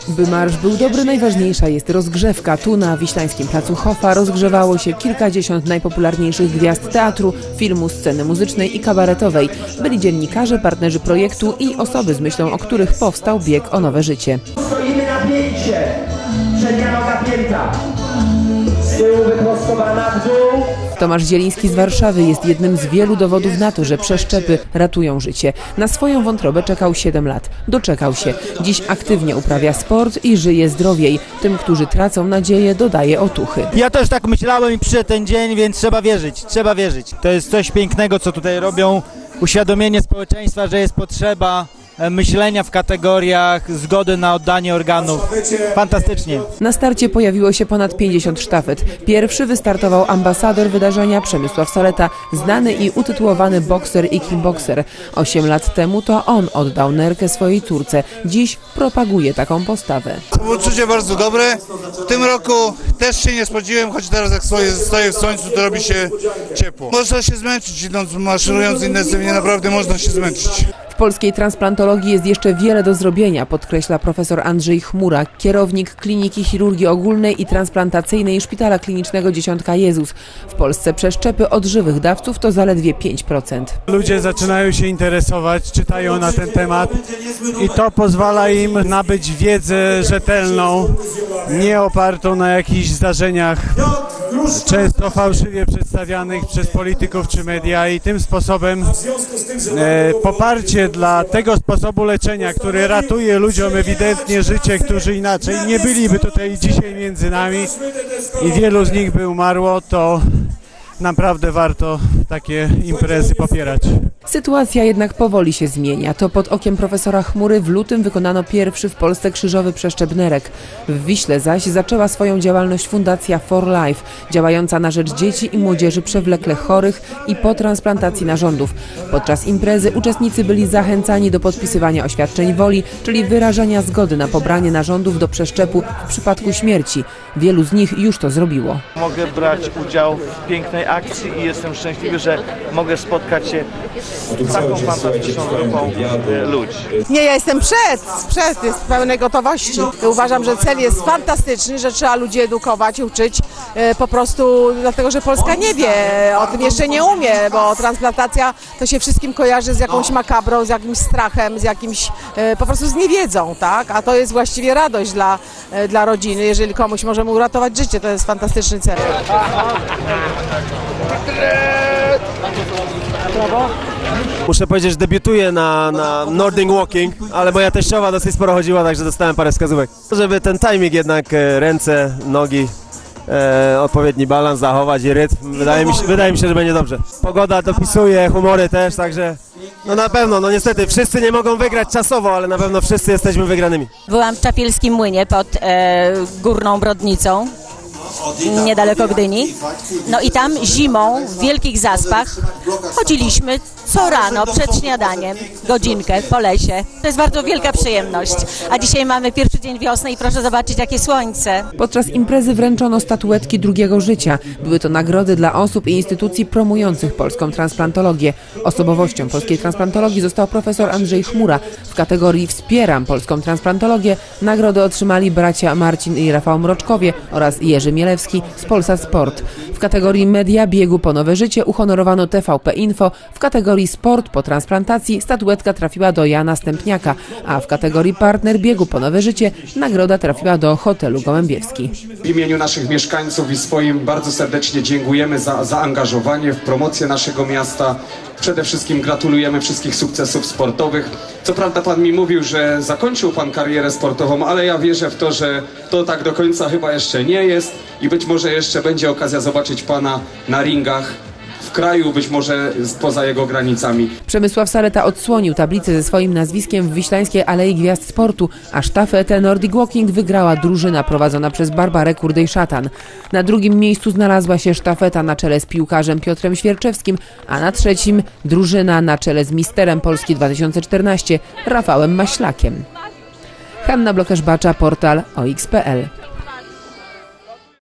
By marsz był dobry, najważniejsza jest rozgrzewka. Tu na wiślańskim placu Hofa rozgrzewało się kilkadziesiąt najpopularniejszych gwiazd teatru, filmu, sceny muzycznej i kabaretowej. Byli dziennikarze, partnerzy projektu i osoby, z myślą o których powstał bieg o nowe życie. Stoimy na pięcie, przednia noga pięta, z tyłu wyprostowana w dół. Tomasz Zieliński z Warszawy jest jednym z wielu dowodów na to, że przeszczepy ratują życie. Na swoją wątrobę czekał 7 lat. Doczekał się. Dziś aktywnie uprawia sport i żyje zdrowiej. Tym, którzy tracą nadzieję, dodaje otuchy. Ja też tak myślałem i przyszedł ten dzień, więc trzeba wierzyć, trzeba wierzyć. To jest coś pięknego, co tutaj robią. Uświadomienie społeczeństwa, że jest potrzeba myślenia w kategoriach zgody na oddanie organów. Fantastycznie. Na starcie pojawiło się ponad 50 sztafet. Pierwszy wystartował ambasador wydarzenia Przemysław Saleta, znany i utytułowany bokser i kickbokser. 8 lat temu to on oddał nerkę swojej córce. Dziś propaguje taką postawę. Uczucie bardzo dobre. W tym roku też się nie spodziewałem, choć teraz jak stoję w słońcu, to robi się ciepło. Można się zmęczyć, idąc, maszerując intensywnie, naprawdę można się zmęczyć. W polskiej transplantologii jest jeszcze wiele do zrobienia, podkreśla profesor Andrzej Chmura, kierownik Kliniki Chirurgii Ogólnej i Transplantacyjnej Szpitala Klinicznego Dziesiątka Jezus. W Polsce przeszczepy od żywych dawców to zaledwie 5%. Ludzie zaczynają się interesować, czytają na ten temat i to pozwala im nabyć wiedzę rzetelną, nie opartą na jakichś zdarzeniach, często fałszywie przedstawianych przez polityków czy media, i tym sposobem poparcie dla tego sposobu leczenia, który ratuje ludziom ewidentnie życie, którzy inaczej nie byliby tutaj dzisiaj między nami i wielu z nich by umarło, to naprawdę warto takie imprezy popierać. Sytuacja jednak powoli się zmienia. To pod okiem profesora Chmury w lutym wykonano pierwszy w Polsce krzyżowy przeszczep nerek. W Wiśle zaś zaczęła swoją działalność Fundacja For Life, działająca na rzecz dzieci i młodzieży przewlekle chorych i po transplantacji narządów. Podczas imprezy uczestnicy byli zachęcani do podpisywania oświadczeń woli, czyli wyrażania zgody na pobranie narządów do przeszczepu w przypadku śmierci. Wielu z nich już to zrobiło. Mogę brać udział w pięknej akcji i jestem szczęśliwy, że mogę spotkać się z taką fantastyczną grupą ludzi. Nie, ja jestem jest w pełnej gotowości. Uważam, że cel jest fantastyczny, że trzeba ludzi edukować, uczyć, po prostu dlatego, że Polska nie wie, o tym jeszcze nie umie, bo transplantacja to się wszystkim kojarzy z jakąś makabrą, z jakimś strachem, z jakimś po prostu z niewiedzą, tak? A to jest właściwie radość dla rodziny, jeżeli komuś możemy uratować życie, to jest fantastyczny cel. Muszę powiedzieć, że debiutuję na Nordic Walking, ale moja teściowa dosyć sporo chodziła, także dostałem parę wskazówek. Żeby ten timing jednak, ręce, nogi, odpowiedni balans zachować i rytm, wydaje mi się, że będzie dobrze. Pogoda dopisuje, humory też, także no na pewno, no niestety wszyscy nie mogą wygrać czasowo, ale na pewno wszyscy jesteśmy wygranymi. Byłam w Czapielskim Młynie pod Górną Brodnicą, niedaleko Gdyni. No i tam zimą w wielkich zaspach chodziliśmy co rano przed śniadaniem, godzinkę po lesie. To jest bardzo wielka przyjemność. A dzisiaj mamy pierwszy dzień wiosny i proszę zobaczyć, jakie słońce. Podczas imprezy wręczono statuetki drugiego życia. Były to nagrody dla osób i instytucji promujących polską transplantologię. Osobowością polskiej transplantologii został profesor Andrzej Chmura. W kategorii Wspieram polską transplantologię nagrody otrzymali bracia Marcin i Rafał Mroczkowie oraz Jerzy Mielewski z Polsat Sport. W kategorii Media biegu po nowe życie uhonorowano TVP Info. W kategorii Sport po transplantacji statuetka trafiła do Jana Stępniaka, a w kategorii Partner biegu po nowe życie nagroda trafiła do Hotelu Gołębiewski. W imieniu naszych mieszkańców i swoim bardzo serdecznie dziękujemy za zaangażowanie w promocję naszego miasta. Przede wszystkim gratulujemy wszystkich sukcesów sportowych. Co prawda pan mi mówił, że zakończył pan karierę sportową, ale ja wierzę w to, że to tak do końca chyba jeszcze nie jest i być może jeszcze będzie okazja zobaczyć pana na ringach w kraju, być może poza jego granicami. Przemysław Saleta odsłonił tablicę ze swoim nazwiskiem w Wiślańskiej Alei Gwiazd Sportu, a sztafetę Nordic Walking wygrała drużyna prowadzona przez Barbarę Kurdej-Szatan. Na drugim miejscu znalazła się sztafeta na czele z piłkarzem Piotrem Świerczewskim, a na trzecim drużyna na czele z misterem Polski 2014 Rafałem Maślakiem. Hanna Blokerz-Bacza, portal OX.pl.